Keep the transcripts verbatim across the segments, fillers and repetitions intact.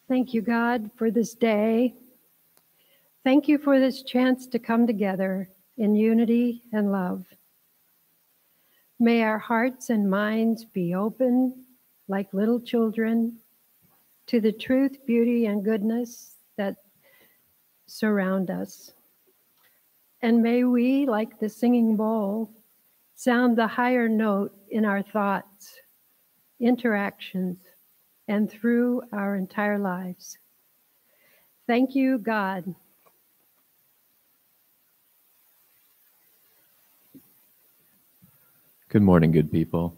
Thank you, God, for this day. Thank you for this chance to come together in unity and love. May our hearts and minds be open like little children to the truth, beauty, and goodness that surround us. And may we, like the singing bowl, sound the higher note in our thoughts, interactions, and through our entire lives. Thank you, God. Good morning, good people.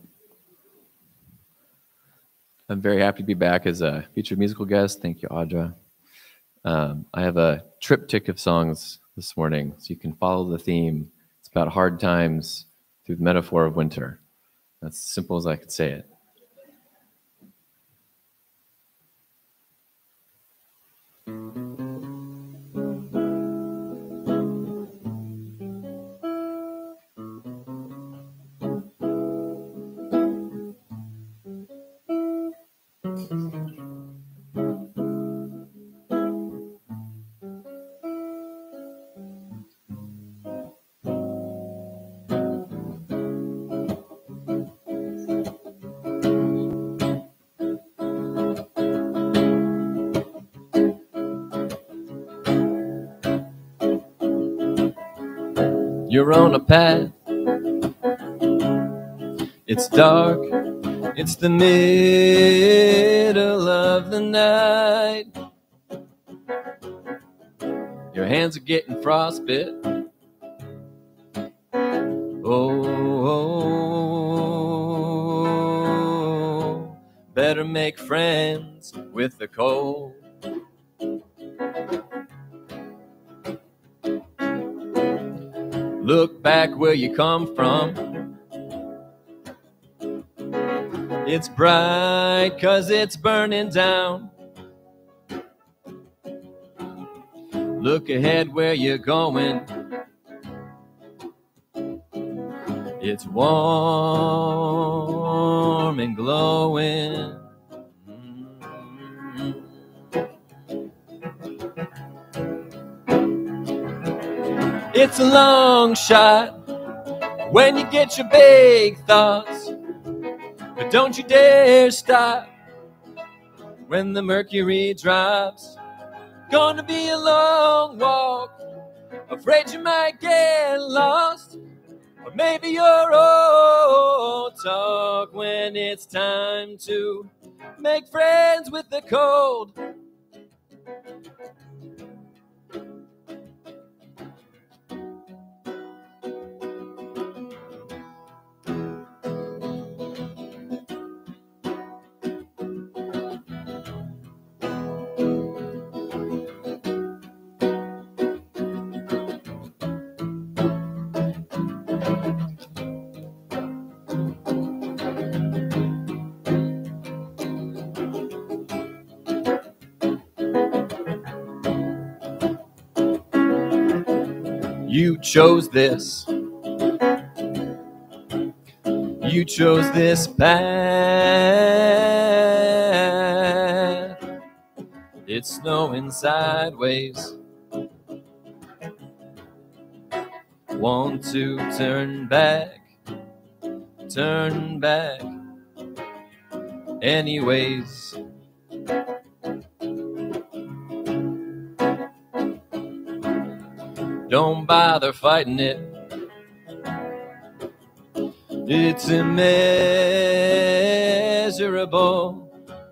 I'm very happy to be back as a featured musical guest. Thank you, Audra. Um, I have a triptych of songs this morning, so you can follow the theme. It's about hard times through the metaphor of winter. That's as simple as I could say it. You're on a path. It's dark. It's the middle of the night. Your hands are getting frostbit. Oh, oh, better make friends with the cold. Look back where you come from. It's bright 'cause it's burning down. Look ahead where you're going. It's warm and glowing. It's a long shot when you get your big thoughts, but don't you dare stop when the mercury drops. Gonna be a long walk, afraid you might get lost, or maybe you're old talk when it's time to make friends with the cold. You chose this. You chose this path. It's snowing sideways. Want to turn back, turn back. Anyways. Don't bother fighting it. It's immeasurable,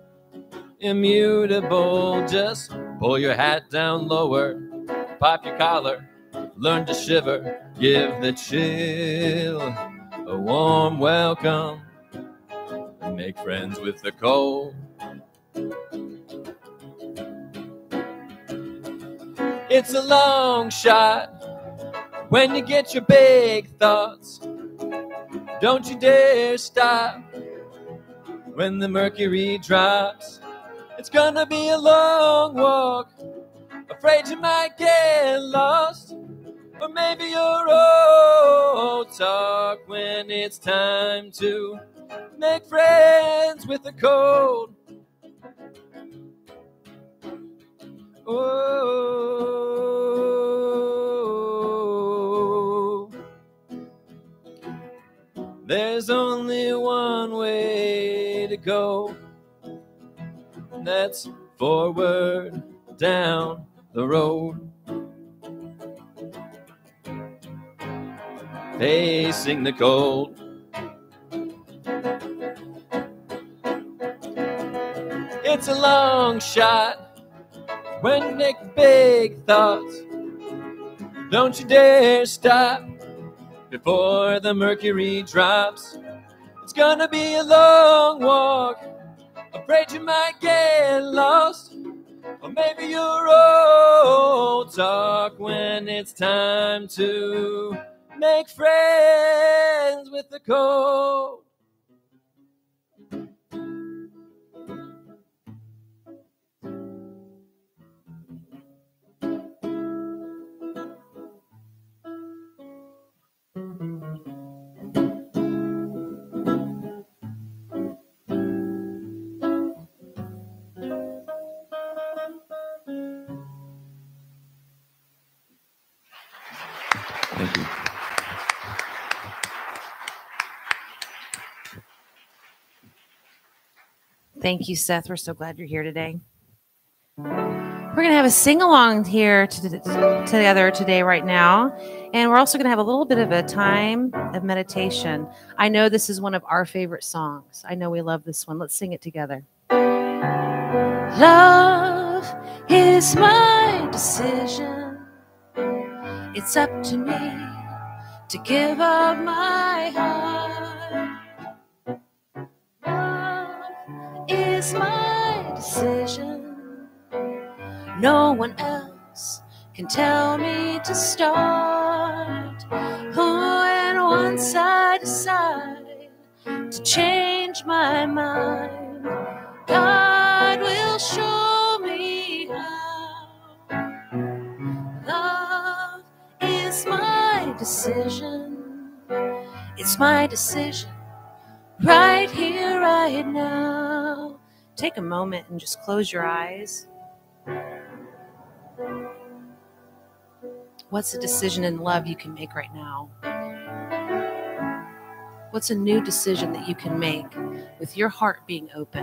immutable. Just pull your hat down lower, pop your collar, learn to shiver, give the chill a warm welcome, and make friends with the cold. It's a long shot when you get your big thoughts. Don't you dare stop when the mercury drops. It's gonna be a long walk, afraid you might get lost, or maybe you're old talk when it's time to make friends with the cold. Oh, there's only one way to go. That's forward down the road, facing the cold. It's a long shot when you make big thoughts. Don't you dare stop before the mercury drops. It's gonna be a long walk, afraid you might get lost. Or maybe you're old talk when it's time to make friends with the cold. Thank you. Thank you, Seth. We're so glad you're here today. We're going to have a sing-along here to, together today right now. And we're also going to have a little bit of a time of meditation. I know this is one of our favorite songs. I know we love this one. Let's sing it together. Love is my decision. It's up to me to give up my heart. Love is my decision. No one else can tell me to start. Oh, and once I decide to change my mind, God will show me how. Love is my decision. It's my decision right here, right now. Take a moment and just close your eyes. What's a decision in love you can make right now? What's a new decision that you can make with your heart being open?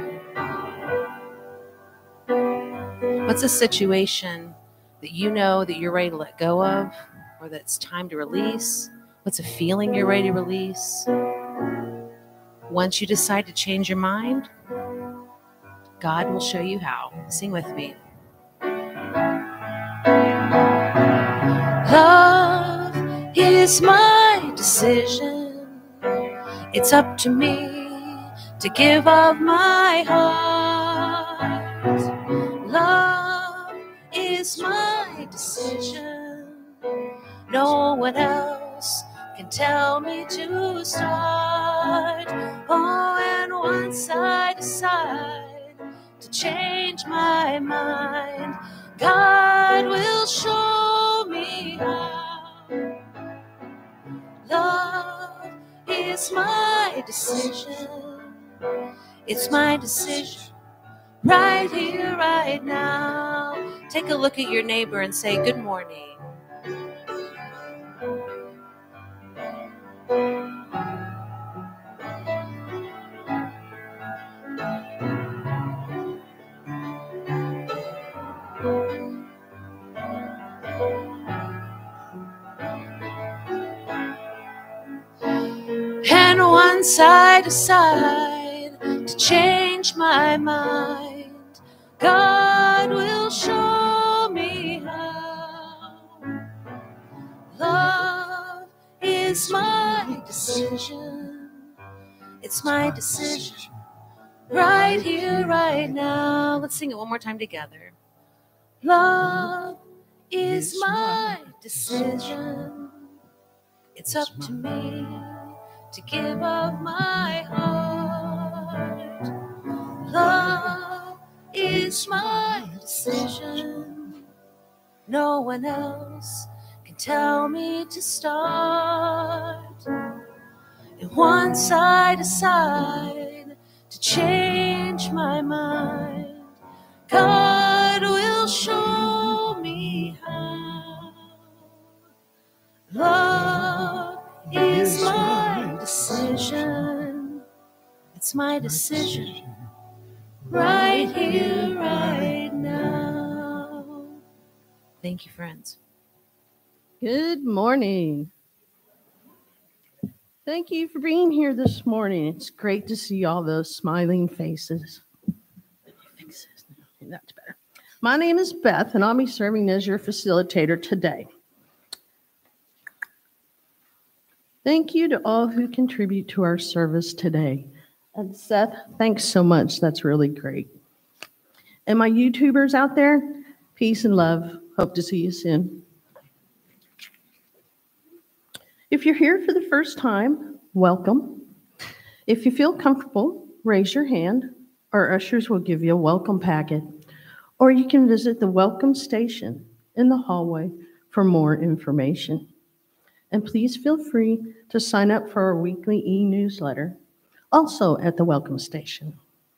What's a situation that you know that you're ready to let go of, or that it's time to release? What's a feeling you're ready to release? Once you decide to change your mind, God will show you how. Sing with me. Love is my decision. It's up to me to give up my heart. Love is my decision. No one else can tell me to start. Oh, and once I decide to change my mind, God will show me how. Love is my decision. It's my decision right here, right now. Take a look at your neighbor and say, good morning. And once I decide to change my mind, God will show me how. Love is my decision. It's my decision right here, right now. Let's sing it one more time together. Love is my decision. It's up to me to give up my heart. Love is my decision. No one else can tell me to start. And once I decide to change my mind, God will show It's my decision right here, right now. Thank you, friends. Good morning. Thank you for being here this morning. It's great to see all those smiling faces. Let me fix this now. Okay, that's better. My name is Beth, and I'll be serving as your facilitator today. Thank you to all who contribute to our service today. And Seth, thanks so much. That's really great. And my YouTubers out there, peace and love. Hope to see you soon. If you're here for the first time, welcome. If you feel comfortable, raise your hand. Our ushers will give you a welcome packet. Or you can visit the welcome station in the hallway for more information. And please feel free to sign up for our weekly e-newsletter, also at the welcome station.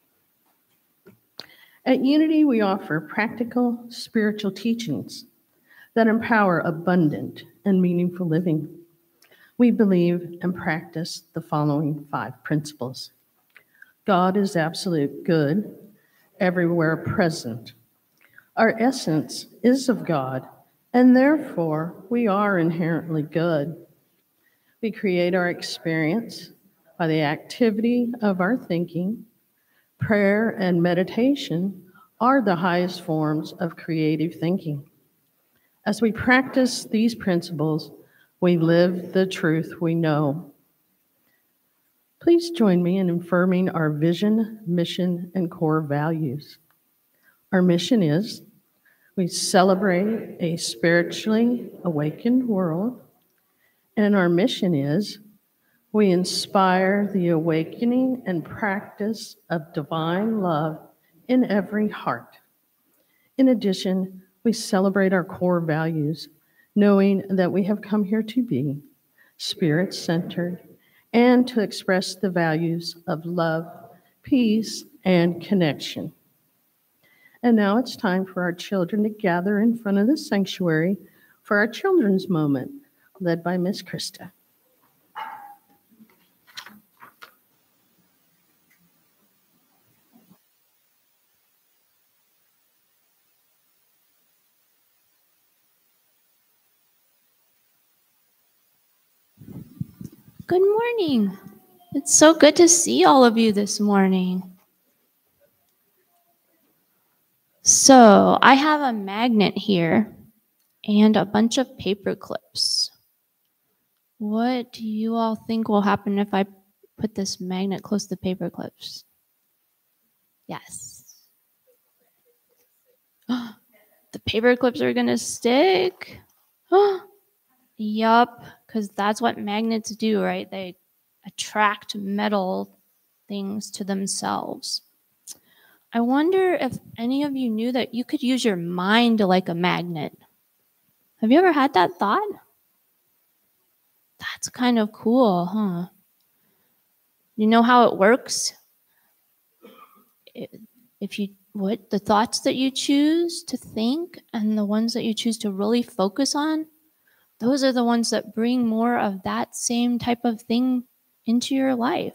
At Unity, we offer practical spiritual teachings that empower abundant and meaningful living. We believe and practice the following five principles. God is absolute good, everywhere present. Our essence is of God, and therefore we are inherently good. We create our experience by the activity of our thinking. Prayer and meditation are the highest forms of creative thinking. As we practice these principles, we live the truth we know. Please join me in affirming our vision, mission, and core values. Our mission is, we celebrate a spiritually awakened world, and our mission is, we inspire the awakening and practice of divine love in every heart. In addition, we celebrate our core values, knowing that we have come here to be spirit-centered and to express the values of love, peace, and connection. And now it's time for our children to gather in front of the sanctuary for our children's moment, led by Miss Krista. Good morning. It's so good to see all of you this morning. So I have a magnet here and a bunch of paper clips. What do you all think will happen if I put this magnet close to the paper clips? Yes. The paper clips are going to stick? Yup, because that's what magnets do, right? They attract metal things to themselves. I wonder if any of you knew that you could use your mind like a magnet. Have you ever had that thought? That's kind of cool, huh? You know how it works? If you, what, the thoughts that you choose to think and the ones that you choose to really focus on, those are the ones that bring more of that same type of thing into your life.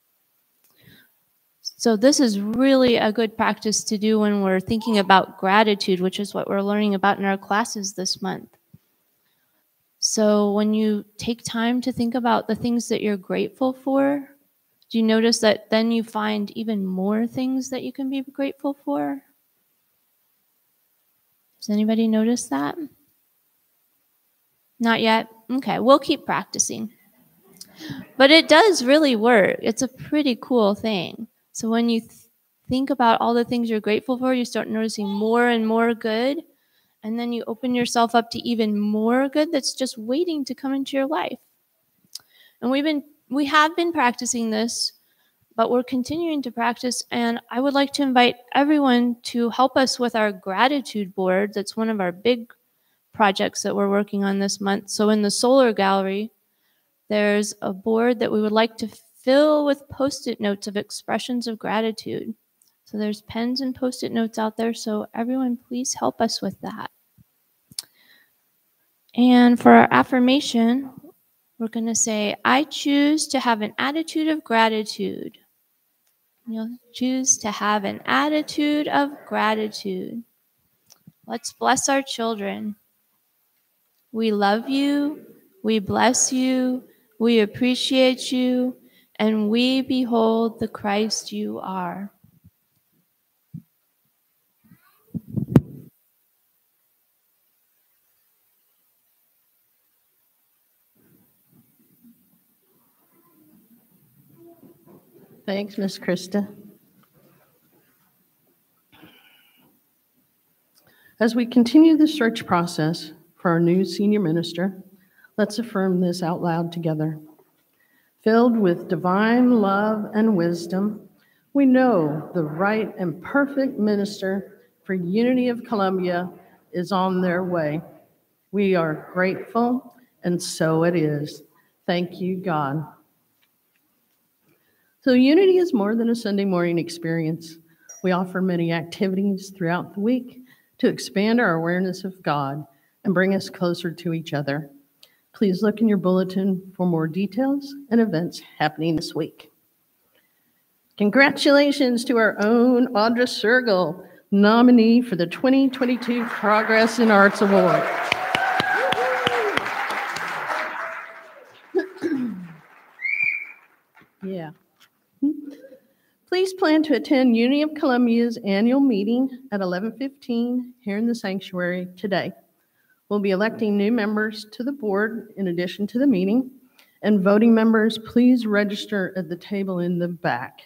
So this is really a good practice to do when we're thinking about gratitude, which is what we're learning about in our classes this month. So when you take time to think about the things that you're grateful for, do you notice that then you find even more things that you can be grateful for? Does anybody notice that? Not yet? Okay, we'll keep practicing. But it does really work. It's a pretty cool thing. So when you th- think about all the things you're grateful for, you start noticing more and more good, and then you open yourself up to even more good that's just waiting to come into your life. And we've been, we have been practicing this, but we're continuing to practice, and I would like to invite everyone to help us with our gratitude board. That's one of our big projects that we're working on this month. So in the solar gallery, there's a board that we would like to fill with post-it notes of expressions of gratitude. So there's pens and post-it notes out there, so everyone please help us with that. And for our affirmation, we're going to say, I choose to have an attitude of gratitude. You'll choose to have an attitude of gratitude. Let's bless our children. We love you, we bless you, we appreciate you, and we behold the Christ you are. Thanks, Miss Krista. As we continue the search process for our new senior minister, let's affirm this out loud together. Filled with divine love and wisdom, we know the right and perfect minister for Unity of Columbia is on their way. We are grateful, and so it is. Thank you, God. So Unity is more than a Sunday morning experience. We offer many activities throughout the week to expand our awareness of God and bring us closer to each other. Please look in your bulletin for more details and events happening this week. Congratulations to our own Audra Sergel, nominee for the twenty twenty-two Progress in Arts Award. Yeah. Please plan to attend Unity of Columbia's annual meeting at eleven fifteen here in the sanctuary today. We'll be electing new members to the board in addition to the meeting, and voting members, please register at the table in the back.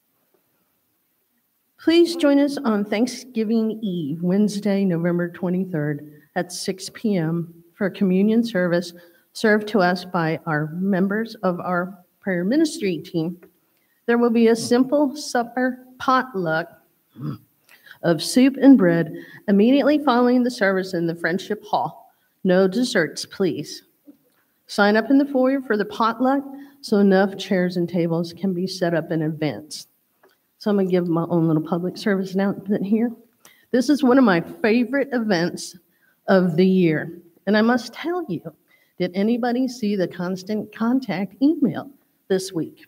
Please join us on Thanksgiving Eve, Wednesday, November twenty-third at six p m for a communion service served to us by our members of our prayer ministry team. There will be a simple supper potluck of soup and bread immediately following the service in the Friendship Hall. No desserts, please. Sign up in the foyer for the potluck so enough chairs and tables can be set up in advance. So I'm going to give my own little public service announcement here. This is one of my favorite events of the year. And I must tell you, did anybody see the constant contact email this week?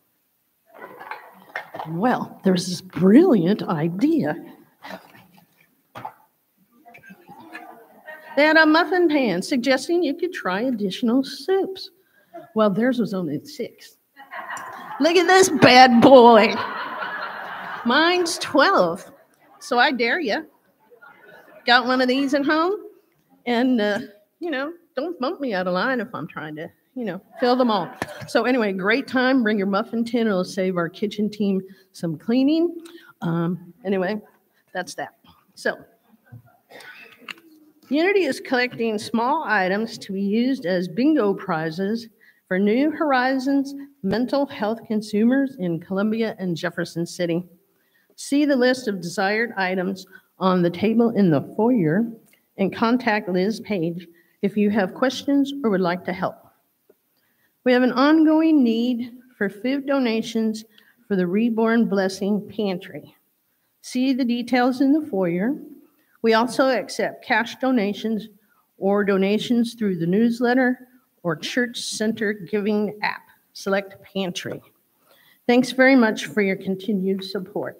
Well, there's this brilliant idea. They had a muffin pan suggesting you could try additional soups. Well, theirs was only six. Look at this bad boy. Mine's twelve, so I dare you. Got one of these at home? And, uh, you know, don't bump me out of line if I'm trying to, you know, fill them all. So anyway, great time. Bring your muffin tin. It'll save our kitchen team some cleaning. Um, anyway, that's that. So Unity is collecting small items to be used as bingo prizes for New Horizons mental health consumers in Columbia and Jefferson City. See the list of desired items on the table in the foyer and contact Liz Page if you have questions or would like to help. We have an ongoing need for food donations for the Reborn Blessing Pantry. See the details in the foyer. We also accept cash donations or donations through the newsletter or Church Center Giving app. Select Pantry. Thanks very much for your continued support.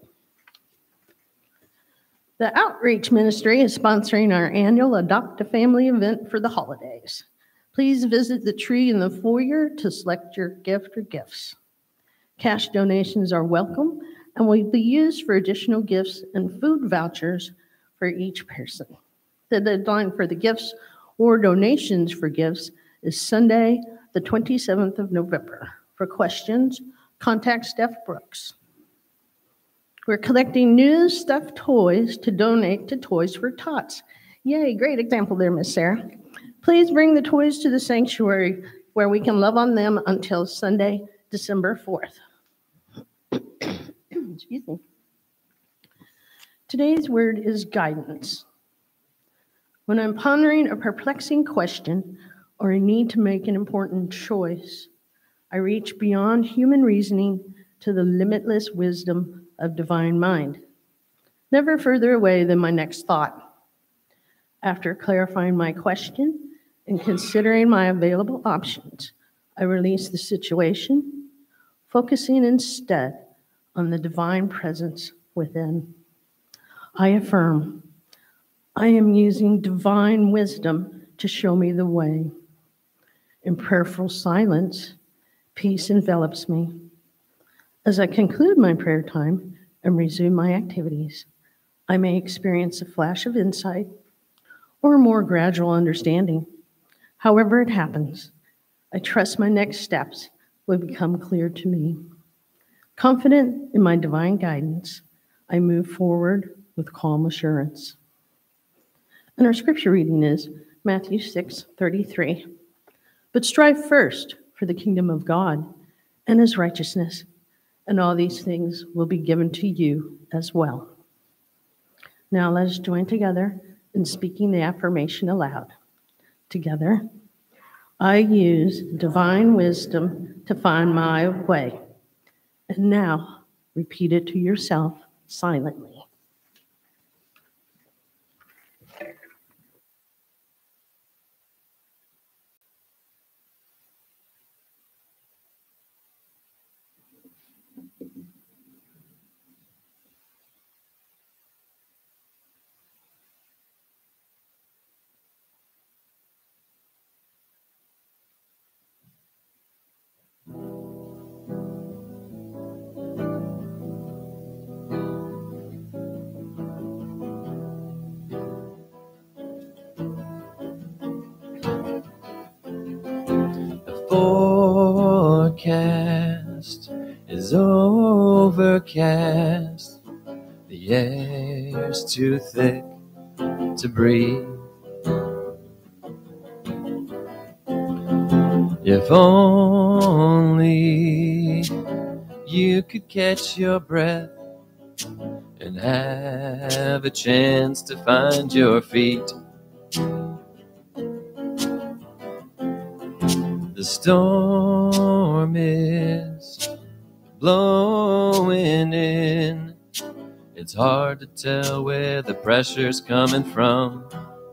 The Outreach Ministry is sponsoring our annual Adopt a Family event for the holidays. Please visit the tree in the foyer to select your gift or gifts. Cash donations are welcome and will be used for additional gifts and food vouchers for each person. The deadline for the gifts or donations for gifts is Sunday, the twenty-seventh of November. For questions, contact Steph Brooks. We're collecting new stuffed toys to donate to Toys for Tots. Yay, great example there, Miss Sarah. Please bring the toys to the sanctuary where we can love on them until Sunday, December fourth. Excuse me. Today's word is guidance. When I'm pondering a perplexing question or a need to make an important choice, I reach beyond human reasoning to the limitless wisdom of divine mind, never further away than my next thought. After clarifying my question and considering my available options, I release the situation, focusing instead on the divine presence within. I affirm I am using divine wisdom to show me the way. In prayerful silence, peace envelops me. As I conclude my prayer time and resume my activities, I may experience a flash of insight or a more gradual understanding. However it happens, I trust my next steps will become clear to me. Confident in my divine guidance, I move forward with calm assurance. And our scripture reading is Matthew six thirty-three. But strive first for the kingdom of God and his righteousness, and all these things will be given to you as well. Now let us join together in speaking the affirmation aloud. Together, I use divine wisdom to find my way. And now, repeat it to yourself silently. Forecast is overcast. The air's too thick to breathe. If only you could catch your breath and have a chance to find your feet. The storm is blowing in. It's hard to tell where the pressure's coming from.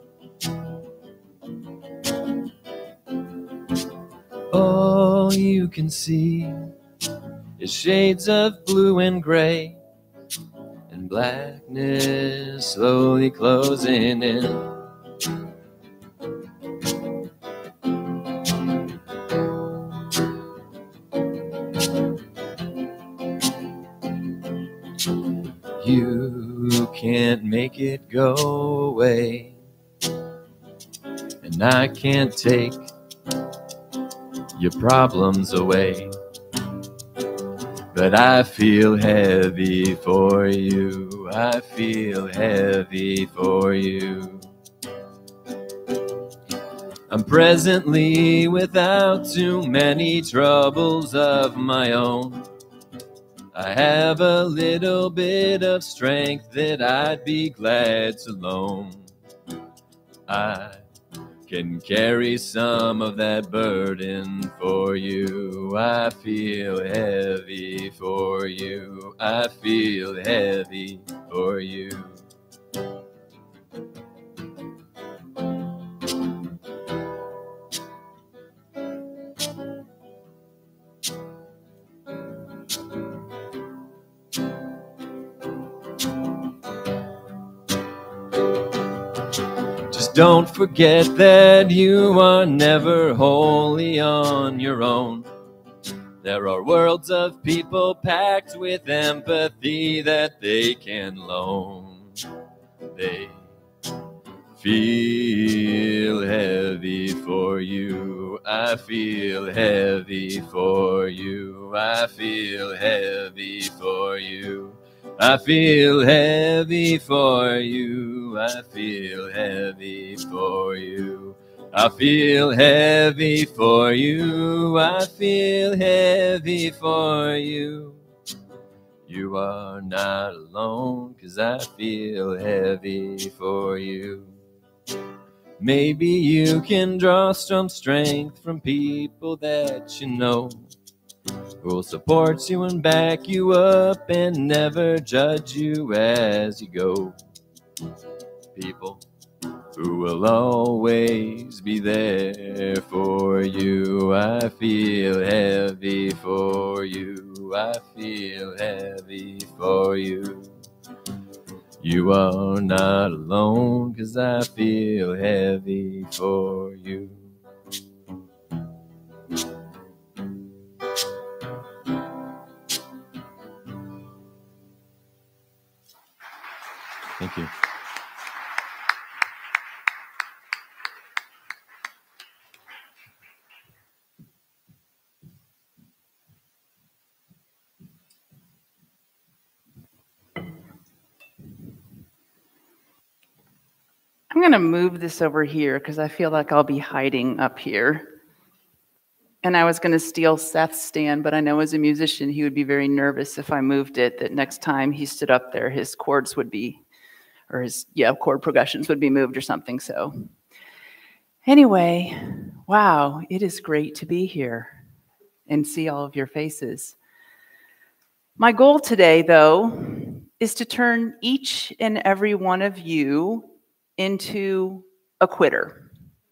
All you can see is shades of blue and gray, and blackness slowly closing in. You can't make it go away, and I can't take your problems away, but I feel heavy for you. I feel heavy for you. I'm presently without too many troubles of my own. I have a little bit of strength that I'd be glad to loan. I can carry some of that burden for you. I feel heavy for you. I feel heavy for you. Don't forget that you are never wholly on your own. There are worlds of people packed with empathy that they can loan. They feel heavy for you. I feel heavy for you. I feel heavy for you. I feel heavy for you. I feel heavy for you. I feel heavy for you. I feel heavy for you. You are not alone, 'cause I feel heavy for you. Maybe you can draw some strength from people that you know, who'll support you and back you up and never judge you as you go. People who will always be there for you. I feel heavy for you. I feel heavy for you. You are not alone, 'cause I feel heavy for you. Thank you. I'm going to move this over here because I feel like I'll be hiding up here. And I was going to steal Seth's stand, but I know as a musician, he would be very nervous if I moved it, that next time he stood up there, his chords would be, or his, yeah, chord progressions would be moved or something. So anyway, wow, it is great to be here and see all of your faces. My goal today, though, is to turn each and every one of you into a quitter.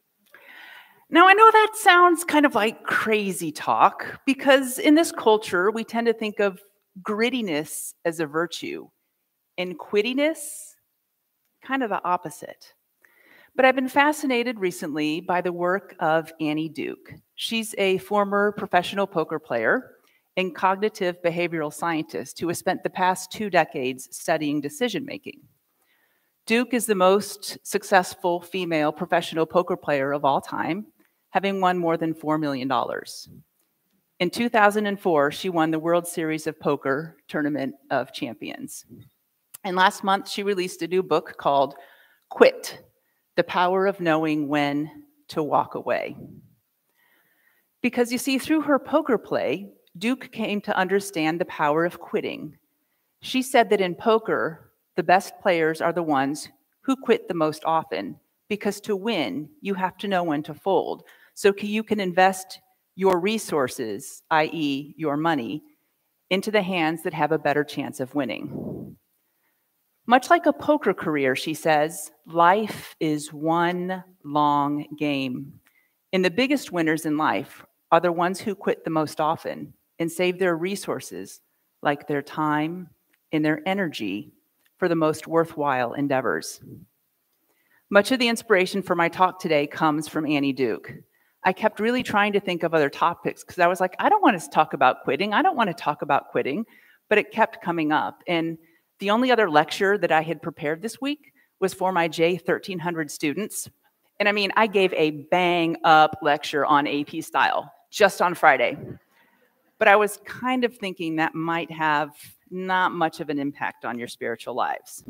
Now, I know that sounds kind of like crazy talk, because in this culture, we tend to think of grittiness as a virtue and quittiness kind of the opposite. But I've been fascinated recently by the work of Annie Duke. She's a former professional poker player and cognitive behavioral scientist who has spent the past two decades studying decision making. Duke is the most successful female professional poker player of all time, having won more than four million dollars. In two thousand four, she won the World Series of Poker Tournament of Champions. And last month, she released a new book called Quit: The Power of Knowing When to Walk Away. Because you see, through her poker play, Duke came to understand the power of quitting. She said that in poker, the best players are the ones who quit the most often, because to win, you have to know when to fold. So you can invest your resources, that is your money, into the hands that have a better chance of winning. Much like a poker career, she says, life is one long game. And the biggest winners in life are the ones who quit the most often and save their resources, like their time and their energy, for the most worthwhile endeavors. Much of the inspiration for my talk today comes from Annie Duke. I kept really trying to think of other topics because I was like, I don't want to talk about quitting. I don't want to talk about quitting, but it kept coming up. And the only other lecture that I had prepared this week was for my J thirteen hundred students. And I mean, I gave a bang up lecture on A P style just on Friday. But I was kind of thinking that might have not much of an impact on your spiritual lives.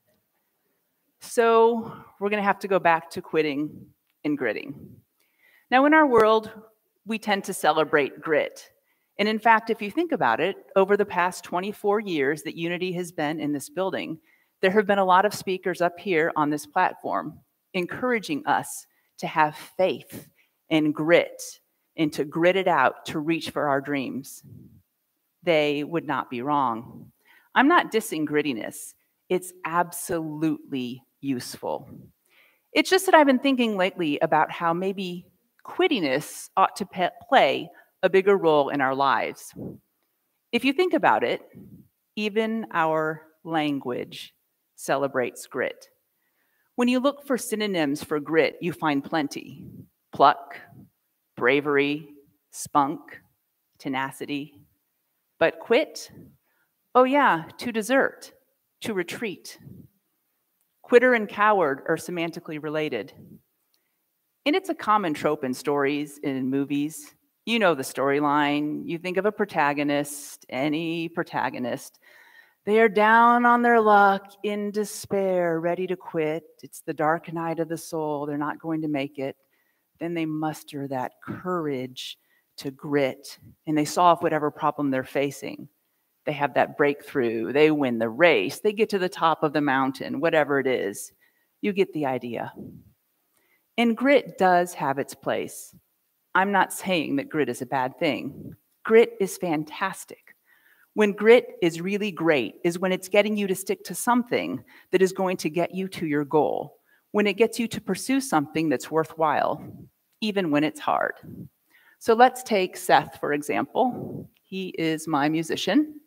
So we're going to have to go back to quitting and gritting. Now, in our world, we tend to celebrate grit. And in fact, if you think about it, over the past twenty-four years that Unity has been in this building, there have been a lot of speakers up here on this platform encouraging us to have faith and grit and to grit it out to reach for our dreams. They would not be wrong. I'm not dissing grittiness. It's absolutely useful. It's just that I've been thinking lately about how maybe quittiness ought to pe- play a bigger role in our lives. If you think about it, even our language celebrates grit. When you look for synonyms for grit, you find plenty: pluck, bravery, spunk, tenacity. But quit? Oh yeah, to desert, to retreat. Quitter and coward are semantically related. And it's a common trope in stories, in movies. You know the storyline. You think of a protagonist, any protagonist. They are down on their luck, in despair, ready to quit. It's the dark night of the soul. They're not going to make it. Then they muster that courage to grit, and they solve whatever problem they're facing. They have that breakthrough. They win the race. They get to the top of the mountain, whatever it is. You get the idea. And grit does have its place. I'm not saying that grit is a bad thing. Grit is fantastic. When grit is really great is when it's getting you to stick to something that is going to get you to your goal. When it gets you to pursue something that's worthwhile, even when it's hard. So let's take Seth, for example. He is my musician.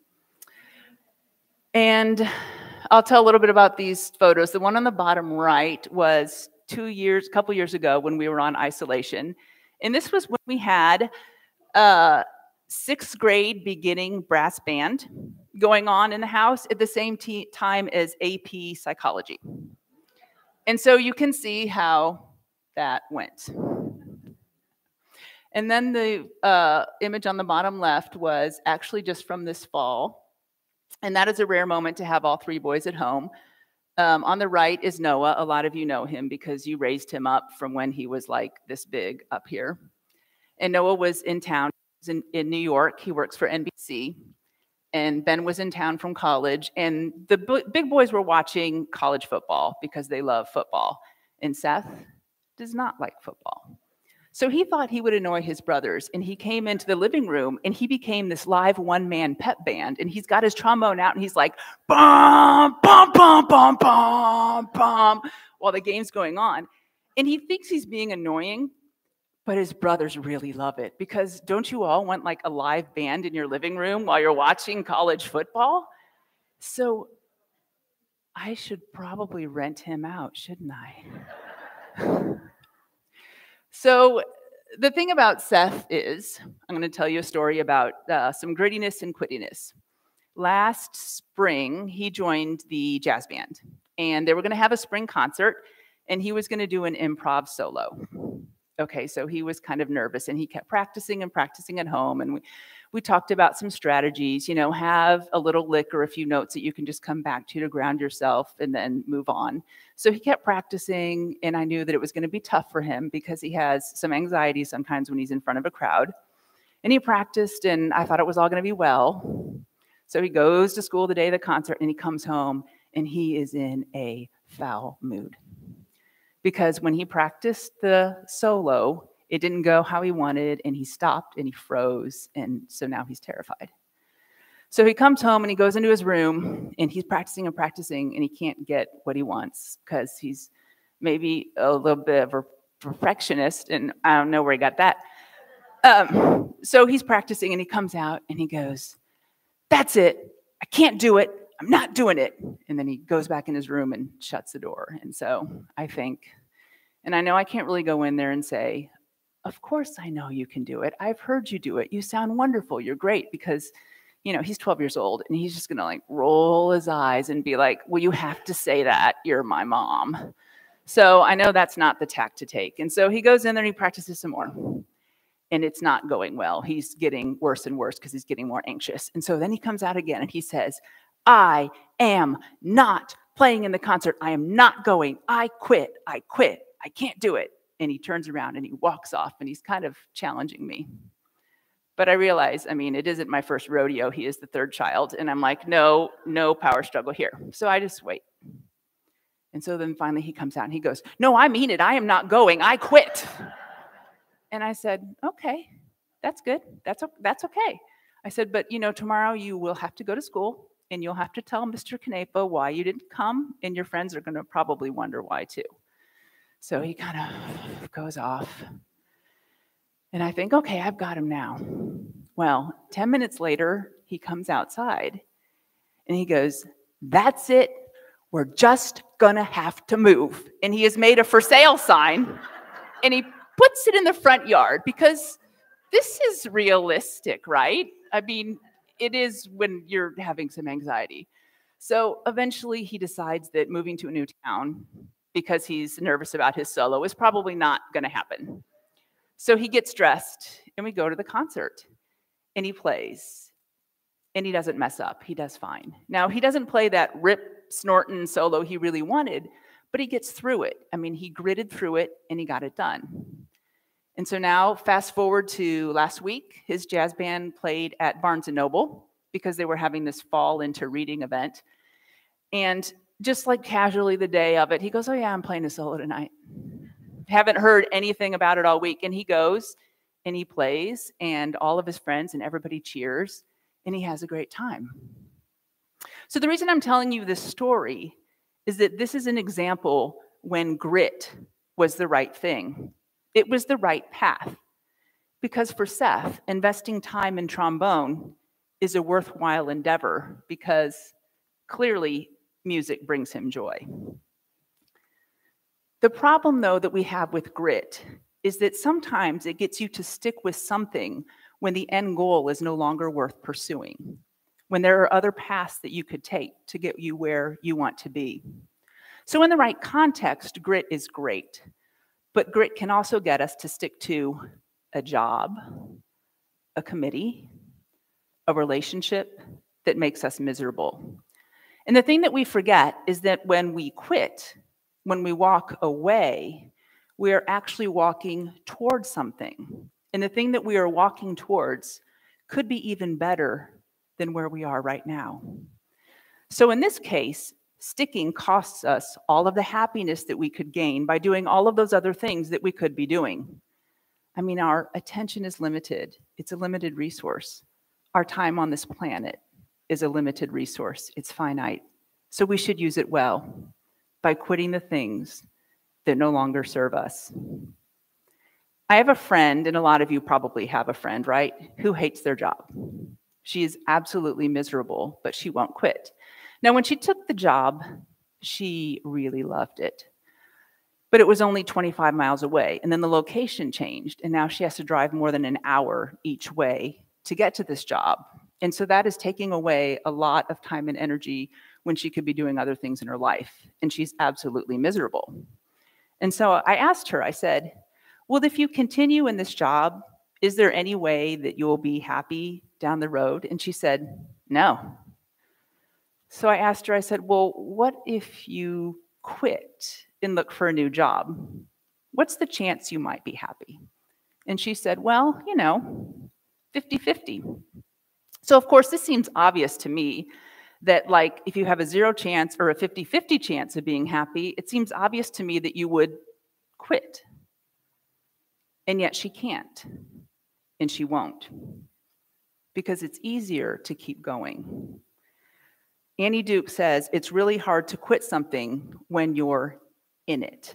And I'll tell a little bit about these photos. The one on the bottom right was two years, a couple years ago when we were on isolation. And this was when we had a sixth grade beginning brass band going on in the house at the same time as A P psychology. And so you can see how that went. And then the uh, image on the bottom left was actually just from this fall. And that is a rare moment to have all three boys at home. Um, on the right is Noah. A lot of you know him because you raised him up from when he was like this big up here. And Noah was in town, he was in, in New York. He works for N B C. And Ben was in town from college. And the b- big boys were watching college football because they love football. And Seth does not like football. So he thought he would annoy his brothers, and he came into the living room, and he became this live one-man pep band, and he's got his trombone out, and he's like, bum, bum, bum, bum, bum, bum, while the game's going on. And he thinks he's being annoying, but his brothers really love it, because don't you all want like a live band in your living room while you're watching college football? So I should probably rent him out, shouldn't I? So the thing about Seth is, I'm going to tell you a story about uh, some grittiness and quittiness. Last spring, he joined the jazz band, and they were going to have a spring concert, and he was going to do an improv solo. Okay, so he was kind of nervous, and he kept practicing and practicing at home, and we, we talked about some strategies, you know, have a little lick or a few notes that you can just come back to to ground yourself and then move on. So he kept practicing, and I knew that it was going to be tough for him because he has some anxiety sometimes when he's in front of a crowd. And he practiced, and I thought it was all going to be well. So he goes to school the day of the concert, and he comes home, and he is in a foul mood. Because when he practiced the solo, it didn't go how he wanted, and he stopped, and he froze, and so now he's terrified. So he comes home, and he goes into his room, and he's practicing and practicing, and he can't get what he wants because he's maybe a little bit of a perfectionist, and I don't know where he got that. Um, so he's practicing, and he comes out, and he goes, "That's it. I can't do it. I'm not doing it." And then he goes back in his room and shuts the door. And so I think, and I know I can't really go in there and say, "Of course I know you can do it. I've heard you do it. You sound wonderful. You're great," because, you know, he's twelve years old, and he's just going to like roll his eyes and be like, "Well, you have to say that. You're my mom." So I know that's not the tack to take. And so he goes in there and he practices some more. And it's not going well. He's getting worse and worse because he's getting more anxious. And so then he comes out again and he says, "I am not playing in the concert. I am not going. I quit. I quit. I can't do it." And he turns around and he walks off, and he's kind of challenging me. But I realize, I mean, it isn't my first rodeo. He is the third child. And I'm like, no, no power struggle here. So I just wait. And so then finally he comes out and he goes, "No, I mean it. I am not going. I quit." And I said, "Okay, that's good. That's, that's okay." I said, "But, you know, tomorrow you will have to go to school, and you'll have to tell Mister Canepa why you didn't come, and your friends are going to probably wonder why too." So he kind of goes off. And I think, okay, I've got him now. Well, ten minutes later, he comes outside, and he goes, "That's it. We're just going to have to move." And he has made a for sale sign, and he puts it in the front yard because this is realistic, right? I mean, it is when you're having some anxiety. So eventually he decides that moving to a new town because he's nervous about his solo is probably not going to happen. So he gets dressed, and we go to the concert, and he plays, and he doesn't mess up. He does fine. Now, he doesn't play that rip snorting solo he really wanted, but he gets through it. I mean, he gritted through it, and he got it done. And so now, fast forward to last week, his jazz band played at Barnes and Noble because they were having this fall into reading event. And just like casually the day of it, he goes, "Oh yeah, I'm playing a solo tonight." Haven't heard anything about it all week. And he goes and he plays, and all of his friends and everybody cheers, and he has a great time. So the reason I'm telling you this story is that this is an example when grit was the right thing. It was the right path. Because for Seth, investing time in trombone is a worthwhile endeavor because clearly music brings him joy. The problem, though, that we have with grit is that sometimes it gets you to stick with something when the end goal is no longer worth pursuing, when there are other paths that you could take to get you where you want to be. So in the right context, grit is great, but grit can also get us to stick to a job, a committee, a relationship that makes us miserable. And the thing that we forget is that when we quit, when we walk away, we are actually walking towards something. And the thing that we are walking towards could be even better than where we are right now. So in this case, sticking costs us all of the happiness that we could gain by doing all of those other things that we could be doing. I mean, our attention is limited. It's a limited resource. Our time on this planet is a limited resource. It's finite. So we should use it well by quitting the things that no longer serve us. I have a friend, and a lot of you probably have a friend, right, who hates their job. She is absolutely miserable, but she won't quit. Now, when she took the job, she really loved it. But it was only twenty-five miles away, and then the location changed, and now she has to drive more than an hour each way to get to this job. And so that is taking away a lot of time and energy when she could be doing other things in her life, and she's absolutely miserable. And so I asked her, I said, well, if you continue in this job, is there any way that you'll be happy down the road? And she said, no. So I asked her, I said, well, what if you quit and look for a new job? What's the chance you might be happy? And she said, well, you know, fifty fifty. So of course, this seems obvious to me that like if you have a zero chance or a fifty fifty chance of being happy, it seems obvious to me that you would quit. And yet she can't, and she won't, because it's easier to keep going. Annie Duke says it's really hard to quit something when you're in it.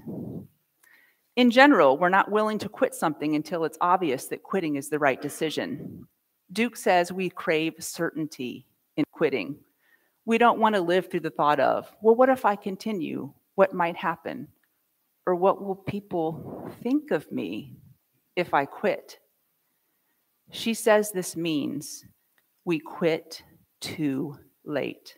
In general, we're not willing to quit something until it's obvious that quitting is the right decision. Duke says we crave certainty in quitting. We don't want to live through the thought of, well, what if I continue? What might happen? Or what will people think of me if I quit? She says this means we quit too late.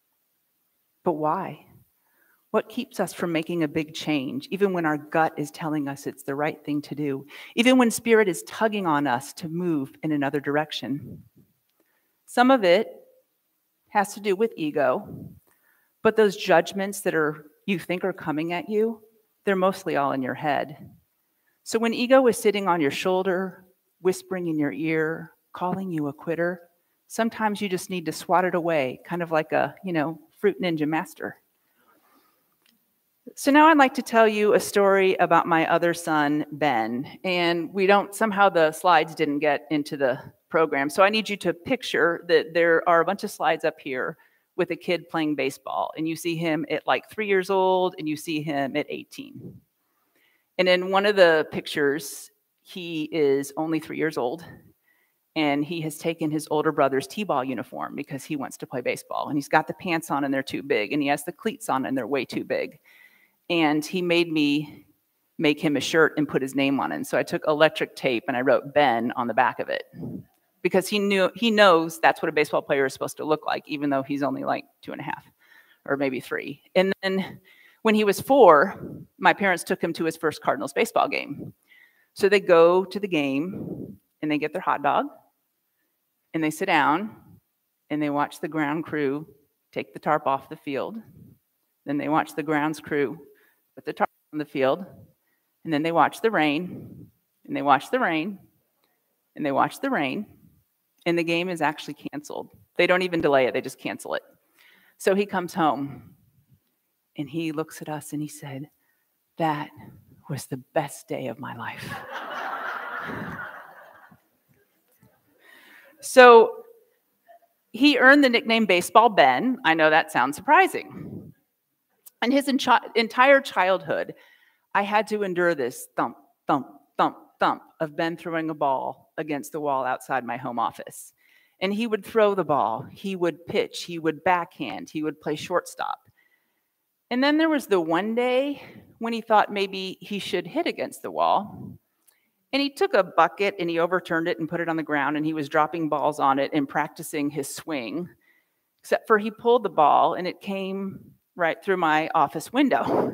But why? What keeps us from making a big change, even when our gut is telling us it's the right thing to do, even when spirit is tugging on us to move in another direction? Some of it has to do with ego, but those judgments that are you think are coming at you, they're mostly all in your head. So when ego is sitting on your shoulder, whispering in your ear, calling you a quitter, sometimes you just need to swat it away, kind of like a, you know, fruit ninja master. So now I'd like to tell you a story about my other son, Ben. And we don't, somehow the slides didn't get into the program. So I need you to picture that there are a bunch of slides up here with a kid playing baseball. And you see him at like three years old, and you see him at eighteen. And in one of the pictures, he is only three years old. And he has taken his older brother's t-ball uniform because he wants to play baseball. And he's got the pants on and they're too big. And he has the cleats on and they're way too big. And he made me make him a shirt and put his name on it. And so I took electric tape and I wrote Ben on the back of it because he knew he knows that's what a baseball player is supposed to look like, even though he's only like two and a half or maybe three. And then when he was four, my parents took him to his first Cardinals baseball game. So they go to the game and they get their hot dog and they sit down and they watch the ground crew take the tarp off the field. Then they watch the grounds crew put the tarp on the field. And then they watch the rain, and they watch the rain, and they watch the rain, and the game is actually canceled. They don't even delay it, they just cancel it. So he comes home, and he looks at us, and he said, "That was the best day of my life." So he earned the nickname Baseball Ben. I know that sounds surprising. And his entire childhood, I had to endure this thump, thump, thump, thump of Ben throwing a ball against the wall outside my home office. And he would throw the ball, he would pitch, he would backhand, he would play shortstop. And then there was the one day when he thought maybe he should hit against the wall. And he took a bucket and he overturned it and put it on the ground, and he was dropping balls on it and practicing his swing, except for he pulled the ball and it came right through my office window.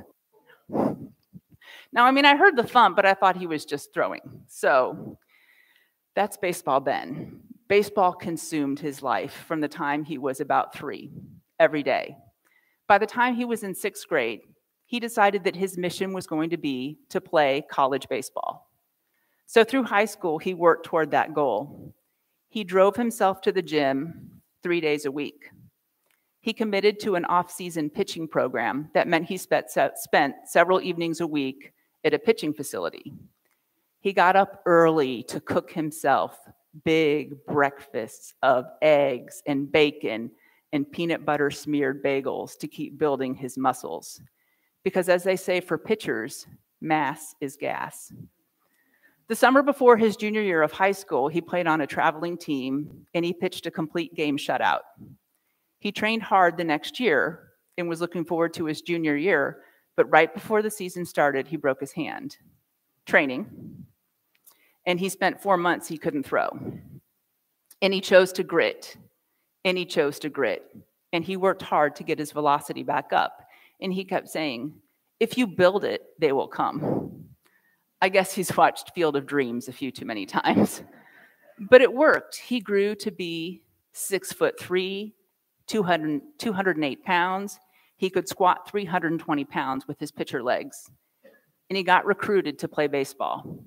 Now, I mean, I heard the thump, but I thought he was just throwing. So that's baseball Ben. Baseball consumed his life from the time he was about three, every day. By the time he was in sixth grade, he decided that his mission was going to be to play college baseball. So through high school, he worked toward that goal. He drove himself to the gym three days a week. He committed to an off-season pitching program that meant he spent, spent several evenings a week at a pitching facility. He got up early to cook himself big breakfasts of eggs and bacon and peanut butter smeared bagels to keep building his muscles. Because as they say for pitchers, mass is gas. The summer before his junior year of high school, he played on a traveling team and he pitched a complete game shutout. He trained hard the next year and was looking forward to his junior year, but right before the season started, he broke his hand training, and he spent four months he couldn't throw. And he chose to grit, and he chose to grit, and he worked hard to get his velocity back up. And he kept saying, if you build it, they will come. I guess he's watched Field of Dreams a few too many times. But it worked. He grew to be six foot three, two hundred, two hundred eight pounds. He could squat three hundred twenty pounds with his pitcher legs. And he got recruited to play baseball.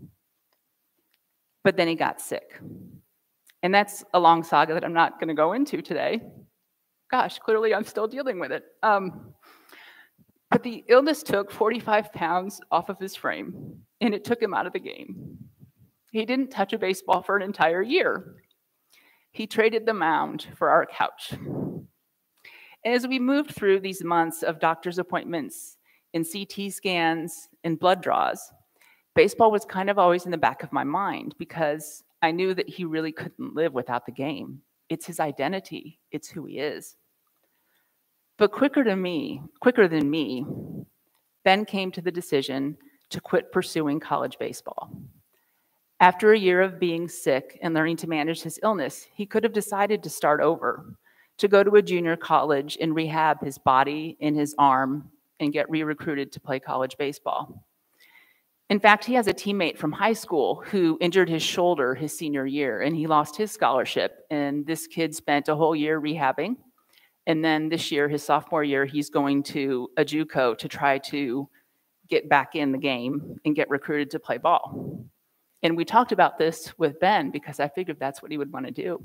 But then he got sick. And that's a long saga that I'm not going to go into today. Gosh, clearly I'm still dealing with it. Um, but the illness took forty-five pounds off of his frame, and it took him out of the game. He didn't touch a baseball for an entire year. He traded the mound for our couch. And as we moved through these months of doctor's appointments and C T scans and blood draws, baseball was kind of always in the back of my mind because I knew that he really couldn't live without the game. It's his identity. It's who he is. But quicker to me, quicker than me, Ben came to the decision to quit pursuing college baseball. After a year of being sick and learning to manage his illness, he could have decided to start over, to go to a junior college and rehab his body and his arm and get re-recruited to play college baseball. In fact, he has a teammate from high school who injured his shoulder his senior year, and he lost his scholarship. And this kid spent a whole year rehabbing. And then this year, his sophomore year, he's going to a JUCO to try to get back in the game and get recruited to play ball. And we talked about this with Ben because I figured that's what he would want to do.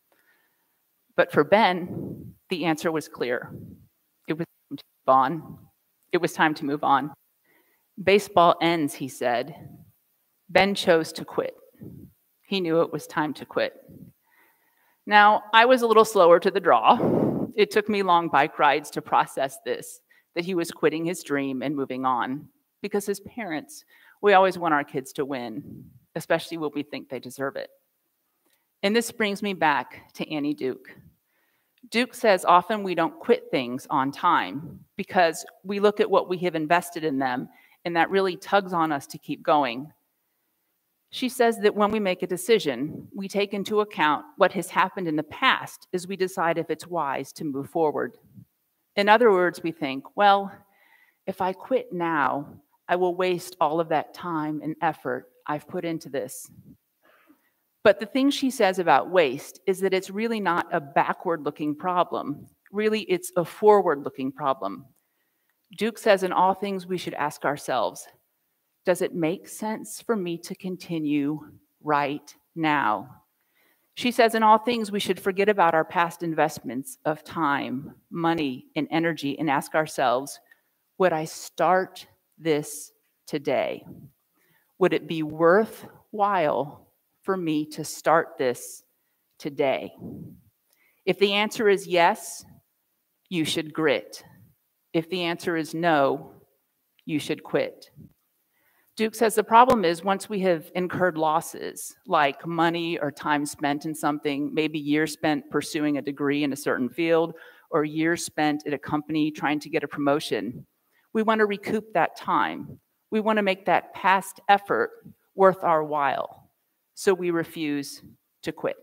But for Ben, the answer was clear. It was time to move on. It was time to move on. Baseball ends, he said. Ben chose to quit. He knew it was time to quit. Now, I was a little slower to the draw. It took me long bike rides to process this, that he was quitting his dream and moving on. Because as parents, we always want our kids to win, especially when we think they deserve it. And this brings me back to Annie Duke. Duke says often we don't quit things on time because we look at what we have invested in them, and that really tugs on us to keep going. She says that when we make a decision, we take into account what has happened in the past as we decide if it's wise to move forward. In other words, we think, well, if I quit now, I will waste all of that time and effort I've put into this. But the thing she says about waste is that it's really not a backward-looking problem. Really, it's a forward-looking problem. Duke says in all things we should ask ourselves, does it make sense for me to continue right now? She says in all things we should forget about our past investments of time, money, and energy and ask ourselves, would I start this today? Would it be worthwhile for me to start this today? If the answer is yes, you should grit. If the answer is no, you should quit. Duke says the problem is once we have incurred losses, like money or time spent in something, maybe years spent pursuing a degree in a certain field, or years spent at a company trying to get a promotion, we want to recoup that time. We want to make that past effort worth our while. So we refuse to quit.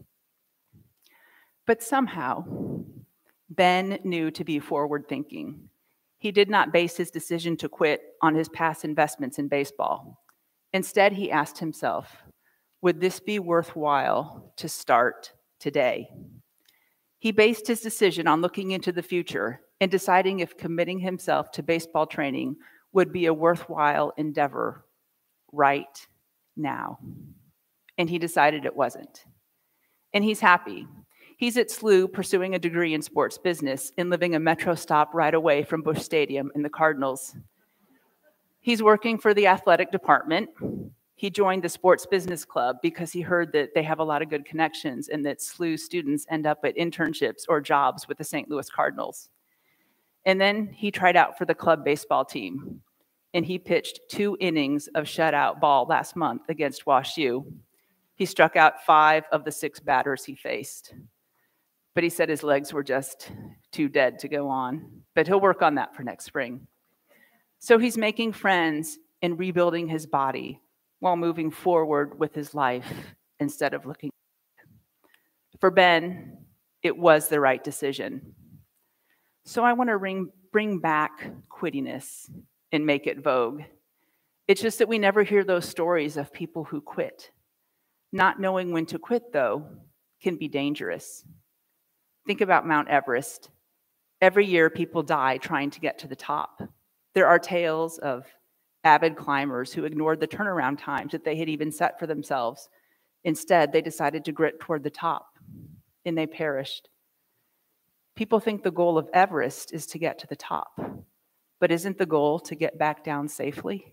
But somehow, Ben knew to be forward thinking. He did not base his decision to quit on his past investments in baseball. Instead, he asked himself, would this be worthwhile to start today? He based his decision on looking into the future and deciding if committing himself to baseball training would be a worthwhile endeavor right now. And he decided it wasn't. And he's happy. He's at S L U pursuing a degree in sports business and living a metro stop right away from Busch Stadium and the Cardinals. He's working for the athletic department. He joined the sports business club because he heard that they have a lot of good connections and that S L U students end up at internships or jobs with the Saint Louis Cardinals. And then he tried out for the club baseball team, and he pitched two innings of shutout ball last month against Wash U. He struck out five of the six batters he faced. But he said his legs were just too dead to go on. But he'll work on that for next spring. So he's making friends and rebuilding his body while moving forward with his life instead of looking back. For Ben, it was the right decision. So I want to bring, bring back quittiness and make it vogue. It's just that we never hear those stories of people who quit. Not knowing when to quit, though, can be dangerous. Think about Mount Everest. Every year, people die trying to get to the top. There are tales of avid climbers who ignored the turnaround times that they had even set for themselves. Instead, they decided to grit toward the top, and they perished. People think the goal of Everest is to get to the top, but isn't the goal to get back down safely?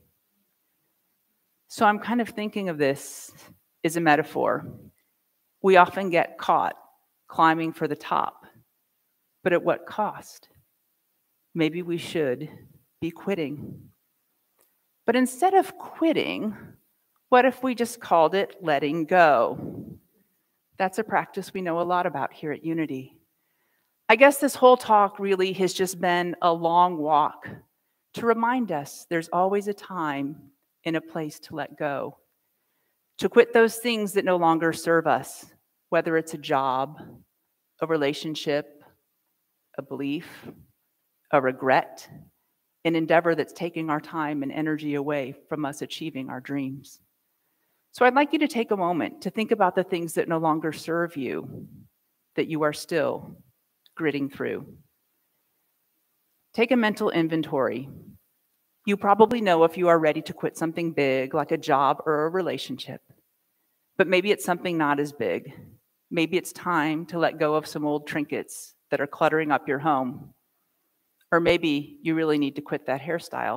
So I'm kind of thinking of this as a metaphor. We often get caught climbing for the top, but at what cost? Maybe we should be quitting. But instead of quitting, what if we just called it letting go? That's a practice we know a lot about here at Unity. I guess this whole talk really has just been a long walk to remind us there's always a time and a place to let go, to quit those things that no longer serve us, whether it's a job, a relationship, a belief, a regret, an endeavor that's taking our time and energy away from us achieving our dreams. So I'd like you to take a moment to think about the things that no longer serve you, that you are still gritting through. Take a mental inventory. You probably know if you are ready to quit something big, like a job or a relationship. But maybe it's something not as big. Maybe it's time to let go of some old trinkets that are cluttering up your home. Or maybe you really need to quit that hairstyle.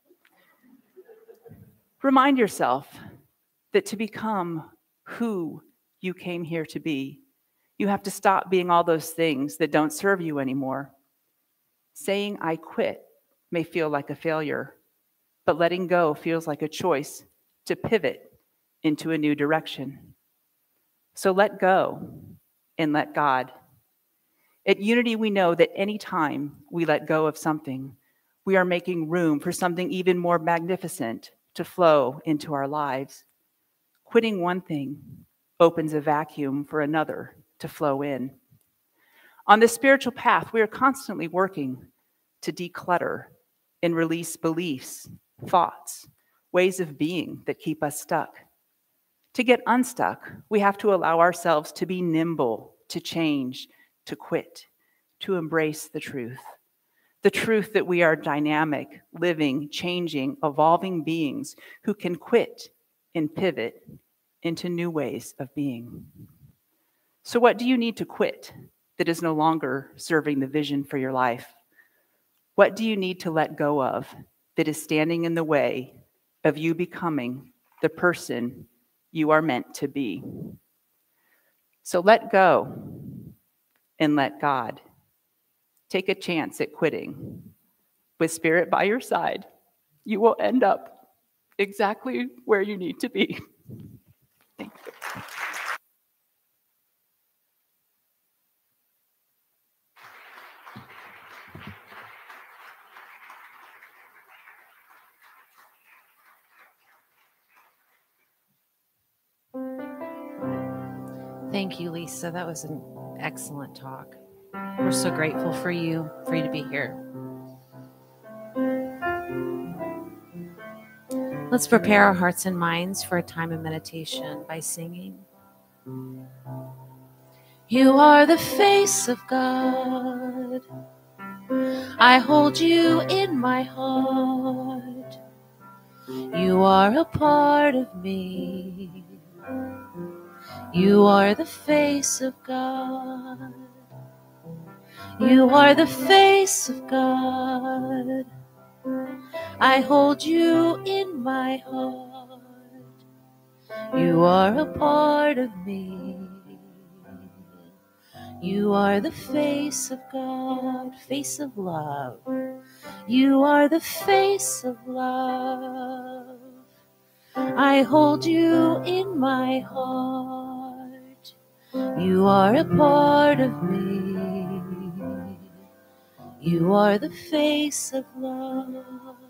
Remind yourself that to become who you came here to be, you have to stop being all those things that don't serve you anymore. Saying I quit may feel like a failure, but letting go feels like a choice to pivot into a new direction. So let go and let God. At Unity, we know that anytime we let go of something, we are making room for something even more magnificent to flow into our lives. Quitting one thing opens a vacuum for another to flow in. On this spiritual path, we are constantly working to declutter and release beliefs, thoughts, ways of being that keep us stuck. To get unstuck, we have to allow ourselves to be nimble, to change, to quit, to embrace the truth. The truth that we are dynamic, living, changing, evolving beings who can quit and pivot into new ways of being. So what do you need to quit that is no longer serving the vision for your life? What do you need to let go of that is standing in the way of you becoming the person you are meant to be? So let go and let God. Take a chance at quitting. With Spirit by your side, you will end up exactly where you need to be. Thank you. Thank you, Lisa. That was an excellent talk. We're so grateful for you, for you to be here. Let's prepare our hearts and minds for a time of meditation by singing. You are the face of God. I hold you in my heart. You are a part of me. You are the face of God. You are the face of God. I hold you in my heart. You are a part of me. You are the face of God, face of love. You are the face of love. I hold you in my heart. You are a part of me. You are the face of love.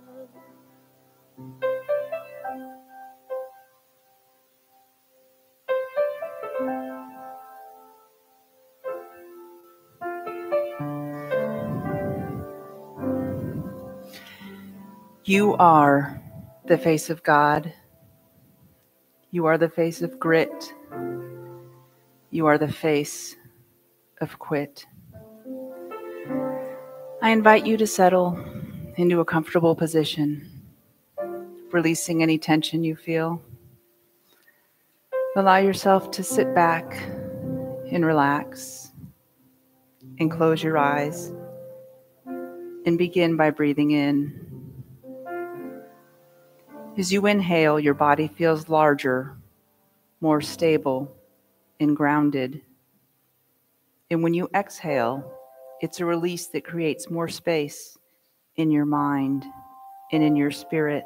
You are the face of God. You are the face of grit. You are the face of quit. I invite you to settle into a comfortable position, releasing any tension you feel. Allow yourself to sit back and relax and close your eyes and begin by breathing in. As you inhale, your body feels larger, more stable, and grounded. And when you exhale, it's a release that creates more space in your mind and in your spirit.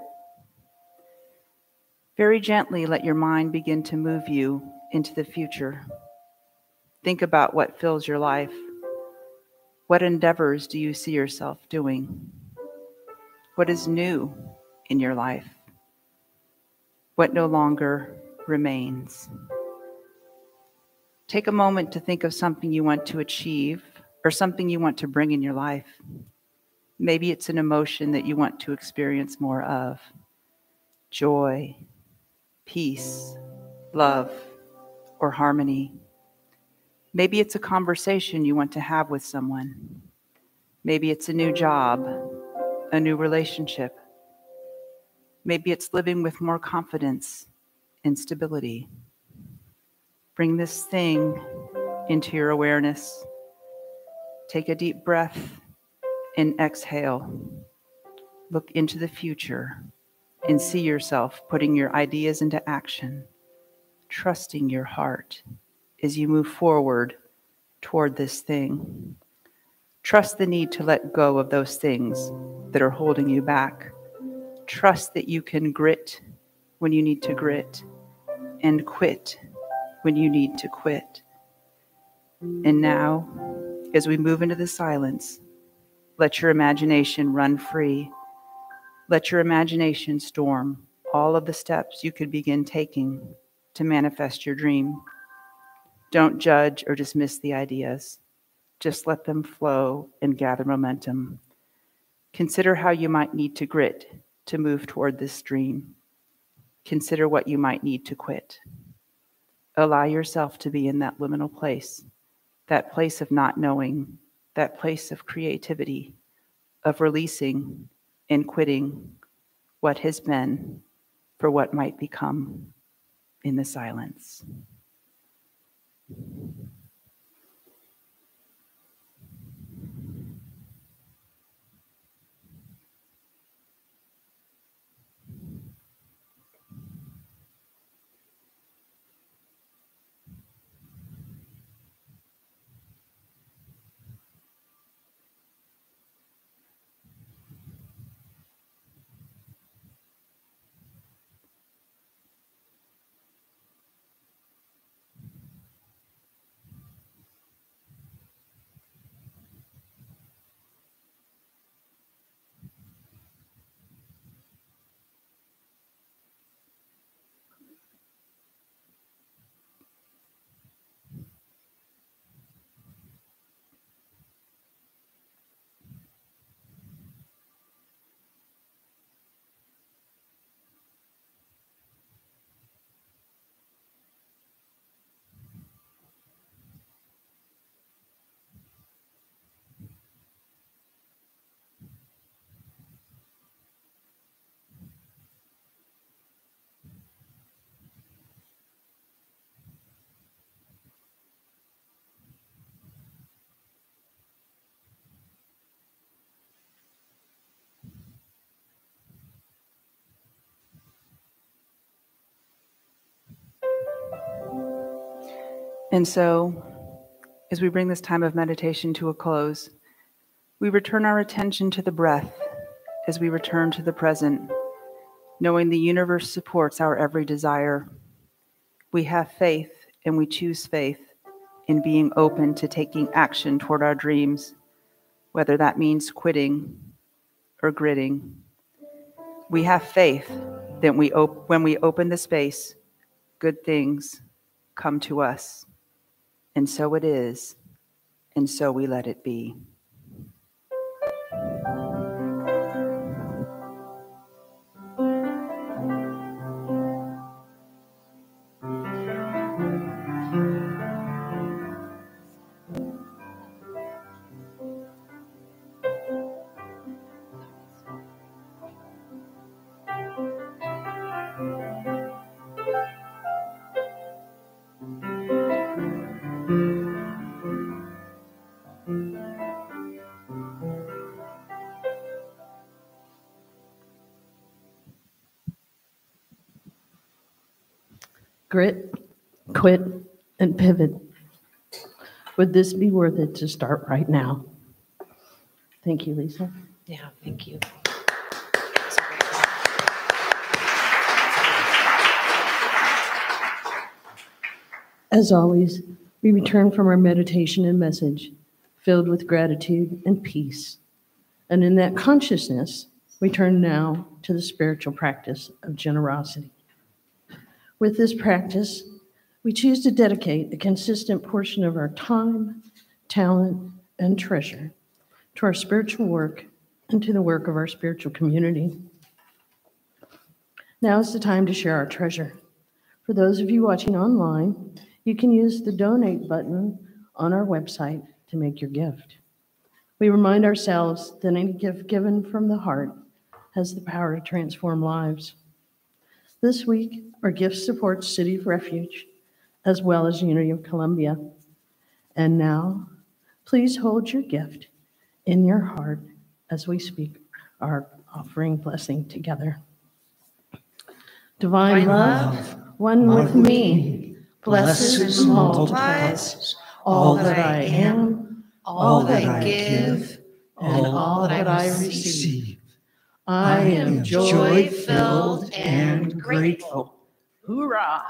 Very gently, let your mind begin to move you into the future. Think about what fills your life. What endeavors do you see yourself doing? What is new in your life? What no longer remains? Take a moment to think of something you want to achieve or something you want to bring in your life. Maybe it's an emotion that you want to experience more of. Joy, peace, love, or harmony. Maybe it's a conversation you want to have with someone. Maybe it's a new job, a new relationship. Maybe it's living with more confidence and stability. Bring this thing into your awareness. Take a deep breath and exhale. Look into the future and see yourself putting your ideas into action, trusting your heart as you move forward toward this thing. Trust the need to let go of those things that are holding you back. Trust that you can grit when you need to grit and quit when you need to quit. And now, as we move into the silence, let your imagination run free. Let your imagination storm all of the steps you could begin taking to manifest your dream. Don't judge or dismiss the ideas. Just let them flow and gather momentum. Consider how you might need to grit to move toward this dream. Consider what you might need to quit. Allow yourself to be in that liminal place, that place of not knowing, that place of creativity, of releasing and quitting what has been for what might become in the silence. And so, as we bring this time of meditation to a close, we return our attention to the breath as we return to the present, knowing the universe supports our every desire. We have faith, and we choose faith in being open to taking action toward our dreams, whether that means quitting or gritting. We have faith that we op- when we open the space, good things come to us. And so it is, and so we let it be. Grit, quit, and pivot. Would this be worth it to start right now? Thank you, Lisa. Yeah, thank you. As always, we return from our meditation and message filled with gratitude and peace. And in that consciousness, we turn now to the spiritual practice of generosity. With this practice, we choose to dedicate a consistent portion of our time, talent, and treasure to our spiritual work and to the work of our spiritual community. Now is the time to share our treasure. For those of you watching online, you can use the donate button on our website to make your gift. We remind ourselves that any gift given from the heart has the power to transform lives. This week, our gift supports City of Refuge, as well as Unity of Columbia. And now, please hold your gift in your heart as we speak our offering blessing together. Divine love, one with me, blesses and multiplies all that I am, all that I give, and all that I receive. I am joy-filled and grateful. Hoorah!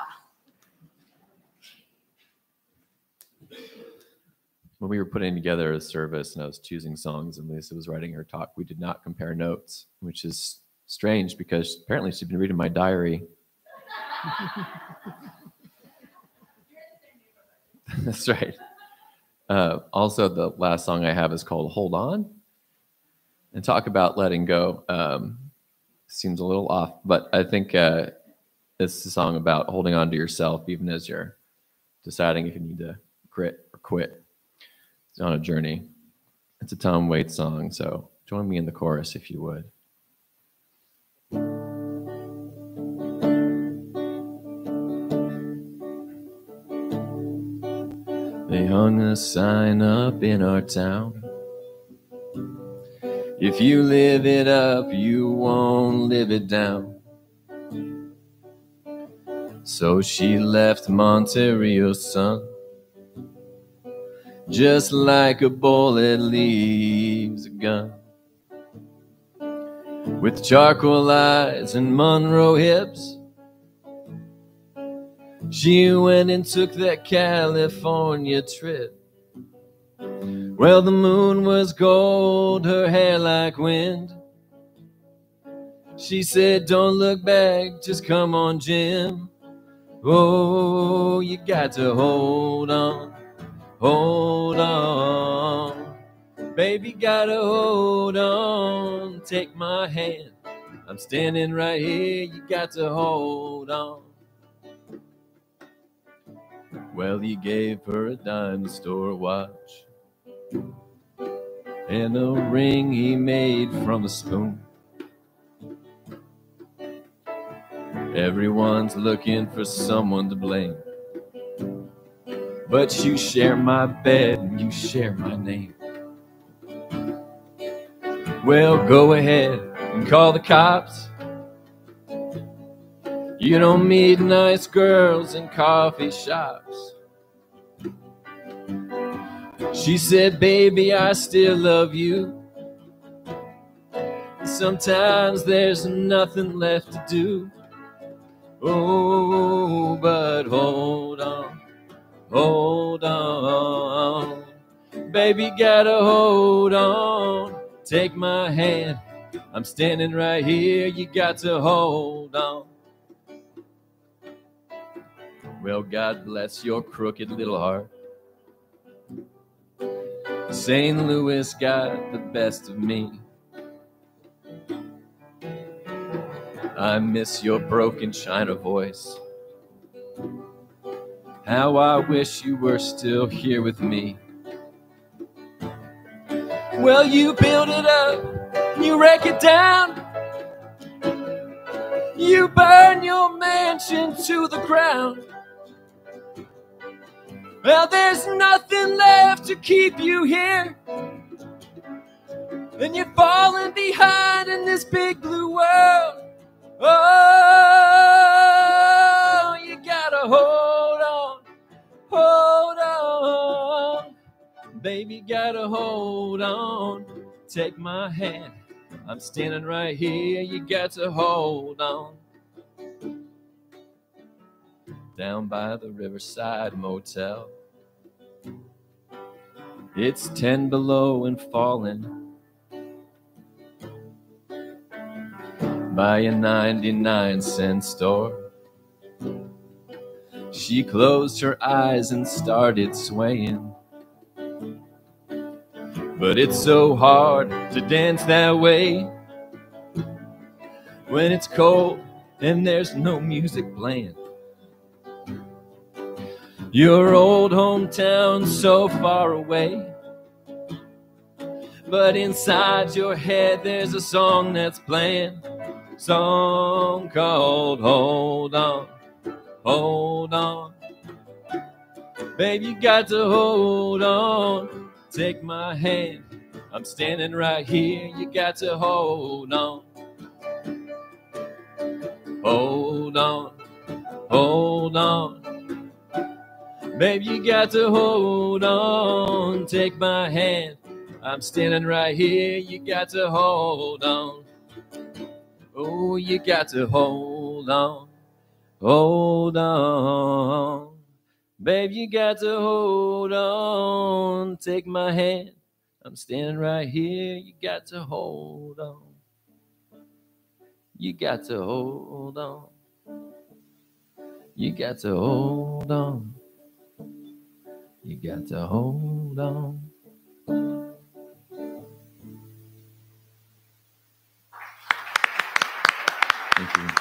When we were putting together a service and I was choosing songs and Lisa was writing her talk, we did not compare notes, which is strange because apparently she'd been reading my diary. That's right. Uh, also, the last song I have is called Hold On. And talk about letting go. Um, seems a little off, but I think uh, it's a song about holding on to yourself even as you're deciding if you need to grit or quit. It's on a journey. It's a Tom Waits song, so join me in the chorus if you would. They hung a sign up in our town. If you live it up, you won't live it down. So she left Monterey sun, just like a bullet leaves a gun. With charcoal eyes and Monroe hips, she went and took that California trip. Well, the moon was gold, her hair like wind. She said, don't look back, just come on, Jim. Oh, you got to hold on, hold on. Baby, gotta hold on, take my hand. I'm standing right here, you got to hold on. Well, he gave her a dime store watch and a ring he made from a spoon. Everyone's looking for someone to blame, but you share my bed and you share my name. Well, go ahead and call the cops. You don't meet nice girls in coffee shops. She said, baby, I still love you. Sometimes there's nothing left to do. Oh, but hold on, hold on. Baby, gotta hold on. Take my hand, I'm standing right here. You got to hold on. Well, God bless your crooked little heart. Saint Louis got the best of me. I miss your broken china voice. How I wish you were still here with me. Well, you build it up, you wreck it down. You burn your mansion to the ground. Well, there's nothing left to keep you here. And you're falling behind in this big blue world. Oh, you gotta hold on, hold on. Baby, gotta hold on. Take my hand, I'm standing right here. You got to hold on. Down by the Riverside Motel, it's ten below and falling. By a ninety-nine cent store, she closed her eyes and started swaying. But it's so hard to dance that way when it's cold and there's no music playing. Your old hometown's so far away, but inside your head there's a song that's playing. Song called Hold On, Hold On. Baby, you got to hold on. Take my hand, I'm standing right here. You got to hold on. Hold on, hold on. Baby, you got to hold on. Take my hand, I'm standing right here. You got to hold on. Oh, you got to hold on, hold on. Babe, you got to hold on. Take my hand, I'm standing right here. You got to hold on. You got to hold on. You got to hold on. You got to hold on. Thank you.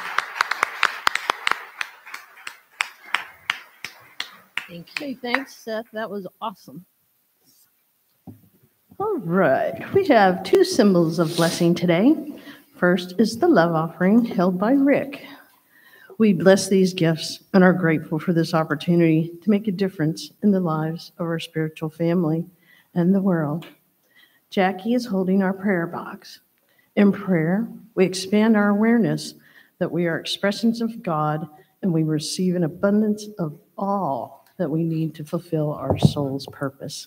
Thank you. Hey, thanks, Seth. That was awesome. All right. We have two symbols of blessing today. First is the love offering held by Rick. We bless these gifts and are grateful for this opportunity to make a difference in the lives of our spiritual family and the world. Jackie is holding our prayer box. In prayer, we expand our awareness that we are expressions of God and we receive an abundance of all that we need to fulfill our soul's purpose.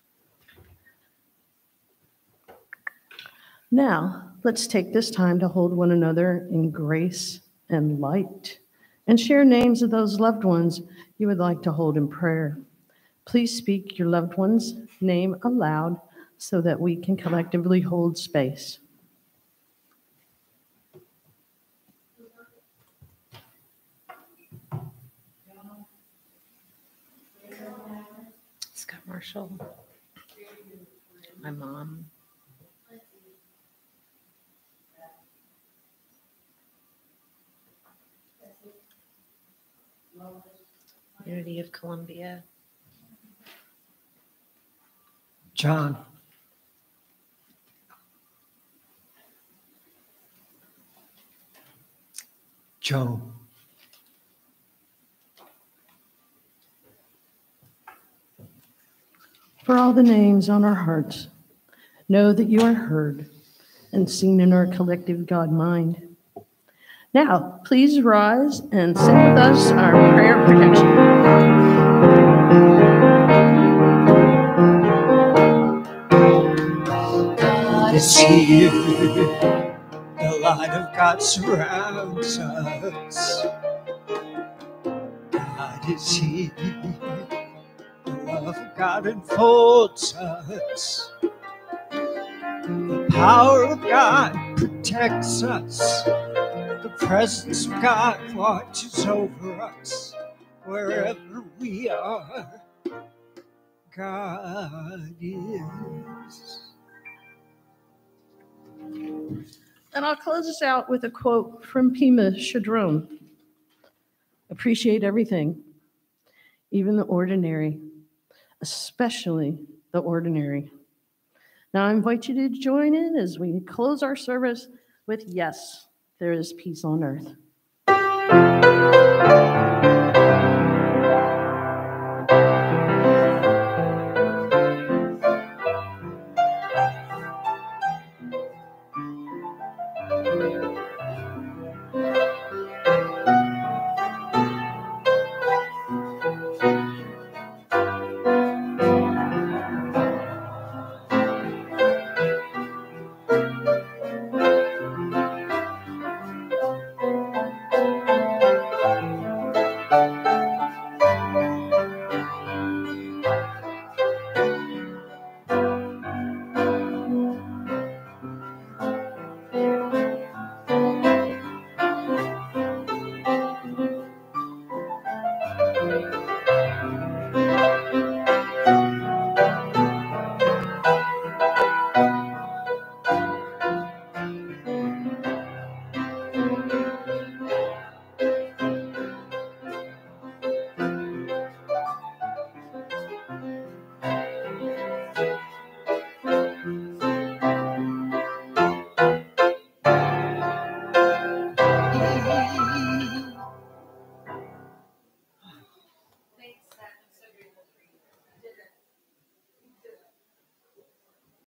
Now, let's take this time to hold one another in grace and light and share names of those loved ones you would like to hold in prayer. Please speak your loved one's name aloud so that we can collectively hold space. Scott Marshall, my mom, Unity of Columbia, John, Joe, for all the names on our hearts, know that you are heard and seen in our collective God mind. Now, please rise and say with us our prayer of protection. is here. The light of God surrounds us. God is here. The love of God enfolds us. The power of God protects us. The presence of God watches over us. Wherever we are, God is. And I'll close this out with a quote from Pema Chödrön. Appreciate everything, even the ordinary, especially the ordinary. Now I invite you to join in as we close our service with Yes, There is Peace on Earth.